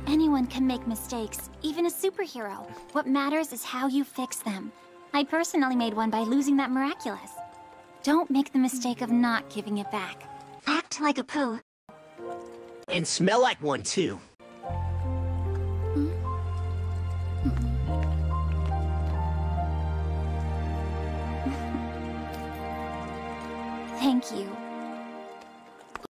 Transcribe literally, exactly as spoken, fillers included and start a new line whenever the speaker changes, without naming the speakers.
Anyone can make mistakes, even a superhero. What matters is how you fix them. I personally made one by losing that Miraculous. Don't make the mistake of not giving it back. Act like a poo.
And smell like one, too.
Thank you.